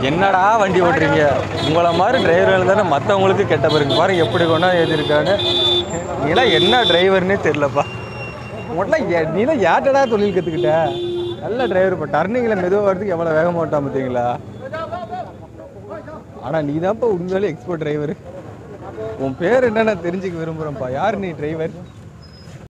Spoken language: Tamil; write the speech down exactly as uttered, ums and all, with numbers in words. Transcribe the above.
என்னடா வண்டி ஓட்டுறீங்க? உங்களை மாதிரி டிரைவர்கள் தானே மற்றவங்களுக்கு கெட்ட பிறகு பாருங்க எப்படி கொண்டா எழுதியிருக்காங்க. நீலாம் என்ன டிரைவர்னே தெரிலப்பா. உடனே நீ தான் யார்டா தொழில் கற்றுக்கிட்ட? நல்ல டிரைவர். இப்போ டர்னிங்கில் மெதுவாக வரதுக்கு எவ்வளோ வேகமாக ஓட்டான் பார்த்தீங்களா? ஆனால் நீ தான்ப்பா உண்மையிலே எக்ஸ்போர்ட் டிரைவர். உன் பேர் என்னன்னு தெரிஞ்சுக்க விரும்புகிறேன்ப்பா. யார் நீ டிரைவர்?